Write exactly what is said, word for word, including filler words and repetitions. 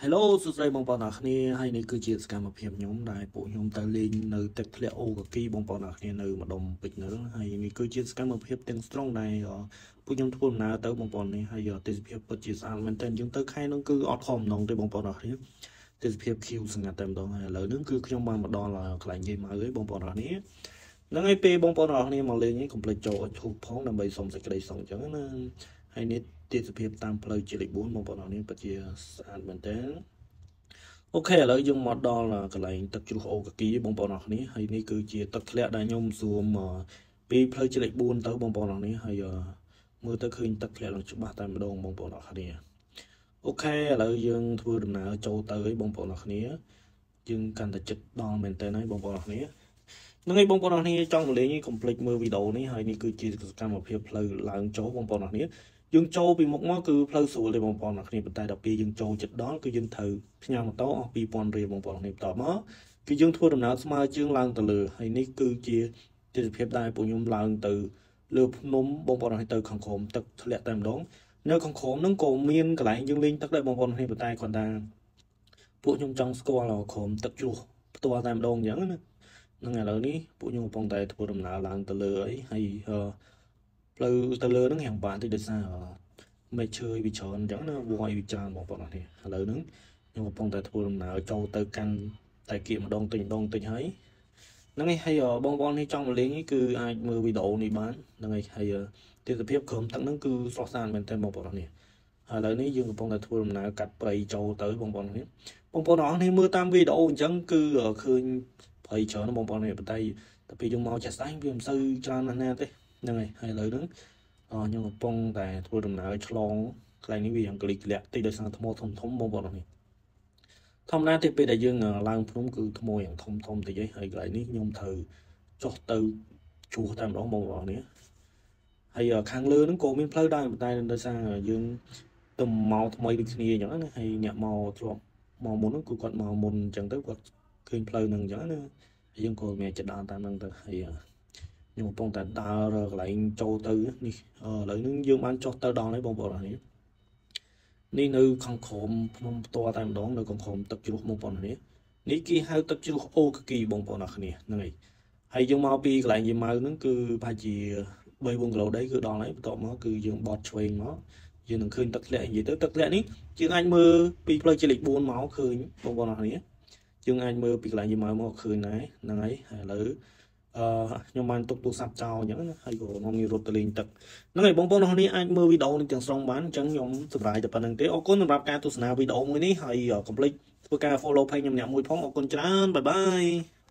Hello សួស្តីបងប្អូនអរគ្នាហើយនេះគឺជាសកម្មភាពខ្ញុំដែលពួកខ្ញុំទៅលេងនៅទឹកធ្លាក់អូកាគីបងប្អូនអរគ្នានៅម្ដុំពេជ្រនៅហើយនេះគឺជាសកម្មភាពទាំងស្រុងដែលពួកខ្ញុំធ្វើដំណើរទៅបងប្អូននេះហើយទេសភាពពិតជាស្អាតមែនទែនយើងទៅខែនោះគឺអត់ខំម្ដងទេបងប្អូនអរគ្នាទេសភាព Q ស្ងាត់តែម្ដងហើយឥឡូវនេះគឺខ្ញុំបានមកដល់កន្លែងយាយម៉ៅហើយបងប្អូនអរគ្នាហ្នឹងហើយពេលបងប្អូនអរគ្នាមកលេងនេះកុំភ្លេចចូលឲ្យឈូសផងដើម្បីសុំសេចក្តីសុខអញ្ចឹងណាហើយនេះទេសភាពតាមផ្លូវជាលេខbốnបងប្អូនអរគ្នាពិតជាស្អាតមែនទែនអូខេឥឡូវយើងមកដល់កន្លែងទឹកជ្រោះអូកាគីបងប្អូនអរគ្នាហើយនេះគឺជាទឹកធ្លាក់ដែលខ្ញុំស៊ូមពីផ្លូវជាលេខbốnទៅបងប្អូនអរគ្នាហើយមើលទៅឃើញទឹកធ្លាក់ឡើងច្បាស់តែម្ដងបងប្អូនអរគ្នាអូខេឥឡូវយើងធ្វើដំណើរចូលទៅហើយបងប្អូនអរគ្នាយើងកាន់តែចិត្តដល់មែនតើហើយបងប្អូនអរគ្នាហ្នឹងហើយបងប្អូនអរគ្នាចង់លេងកុំភ្លេចមើលវីដេអូនេះហើយនេះគឺជាសកម្មភាពផ្លូវឡើងចូលបងប្អូនអរគ្នាយើងចូលពីមុខមកគឺផ្លូវស្រួលទេបងប្អូនអរគ្នាប៉ុន្តែដល់ពេលយើងចូលចិត្តដល់គឺយើងត្រូវផ្ញើម៉ូតូអស់ពីរពាន់រៀលបងប្អូនអរគ្នាបន្តមកគឺយើងធ្វើដំណើរស្មើជើងឡើងទៅលើហើយនេះគឺជាទេសភាពដែលពួកខ្ញុំឡើងទៅលើភ្នំបងប្អូនអរគ្នាទៅខាងក្រោមទឹកធ្លាក់តែម្ដងនៅខាងក្រោមហ្នឹងក៏មានកន្លែងយើងលេងទឹកដែរបងប្អូនអរគ្នាប៉ុន្តែគាត់ថាពួកខ្ញុំចង់ស្គាល់ក្រោមទឹកជ្រោះផ្ទាល់តែម្ដងអញ្ចឹងណាហ្នឹងឥឡូវនេះពួកខ្ញុំកំពុងតែធ្វើដំណើរឡើងទៅលើអីហើយផ្លូវទៅលើហ្នឹងយ៉ាងបានតិចដោយសារមេឈើវាច្រើនអញ្ចឹងណាវយវាច្រើនបងប្អូនអរគ្នាឥឡូវហ្នឹងខ្ញុំកំពុងតែធ្វើដំណើរចូលទៅកាន់តែគៀកម្ដងតិចម្ដងតិចហើយហ្នឹងហើយហើយបងប្អូននេះចង់មកលេងនេះគឺអាចមើលវីដេអូនេះបានហ្នឹងហើយហើយទេសភាពក្រោមទឹកហ្នឹងគឺស្រស់ស្អាតមែនទែនបងប្អូនអរគ្នាហើយឥឡូវនេះយើងកំពុងតែធ្វើដំណើរកាត់ព្រៃចូលទៅបងប្អូនអរគ្នាបងប្អូនអរគ្នាមើលតាមវីដេអូអញ្ចឹងគឺឃើញព្រៃច្រើនបងប្អូននេះប៉ុន្តែតែពេលយើងមកចាស់ស្ដែងវាមិនសូវច្រើនណាស់ណាទេហ្នឹងហើយហើយឥឡូវហ្នឹងខ្ញុំកំពុងតែធ្វើដំណើរឆ្លងកន្លែងនេះវាយ៉ាងក្លីក្លាក់តិចដោយសារថ្មធំធំបងប្អូននេះធម្មតាទេពេលដែលយើងឡើងភ្នំគឺថ្មយ៉ាងធំធំតិចហើយកន្លែងនេះខ្ញុំត្រូវចុះទៅជួសតែម្ដងបងប្អូននេះហើយខាងលើហ្នឹងក៏មានផ្លូវដែរប៉ុន្តែដោយសារយើងទៅមកថ្មីដូចគ្នាអញ្ចឹងណាហើយអ្នកមកធ្លាប់មកមុនហ្នឹងគឺគាត់មកមុនអញ្ចឹងទៅគាត់ឃើញផ្លូវហ្នឹងអញ្ចឹងណាយើងក៏មានចិត្តដើរតាមហ្នឹងទៅហើយខ្ញុំកំពុងតែដើរកន្លែងចូលទៅនេះឥឡូវនេះយើងបានចុះទៅដល់ហើយបងប្អូននេះនេះនៅខាងក្រោមភ្នំផ្ទាល់តែម្ដងនៅខាងក្រោមទឹកជ្រោះបងប្អូននេះនេះគេហៅទឹកជ្រោះអូកាគីបងប្អូនអរគ្នាហ្នឹងហើយហើយយើងមកពីកន្លែងយាយម៉ៅហ្នឹងគឺប្រហែលជាបី បួនគីឡូដីគឺដល់ហើយបន្ទាប់មកគឺយើងបត់ឆ្វេងមកយើងនឹងឃើញទឹកធ្លាក់និយាយទៅទឹកធ្លាក់នេះយើងអាចមើលពីផ្លូវជាលេខbốnមកឃើញបងប្អូនអរគ្នាយើងអាចមើលពីកន្លែងយាយម៉ៅមកឃើញដែរហ្នឹងហើយហើយឥឡូវអឺខ្ញុំបានទុកទូរស័ព្ទចោលអញ្ចឹងណាហើយក៏ខ្ញុំងាយរត់ទៅលេងទឹកហ្នឹងហើយបងប្អូនអរគ្នាអាចមើលវីដេអូនេះទាំងស្រុងបានអញ្ចឹងខ្ញុំសម្រាប់តែប៉ុណ្្នឹងទេអរគុណសម្រាប់ការទស្សនាវីដេអូមួយនេះហើយកុំភ្លេចធ្វើការ follow page ខ្ញុំអ្នកមួយផងអរគុណច្រើនបាយបាយ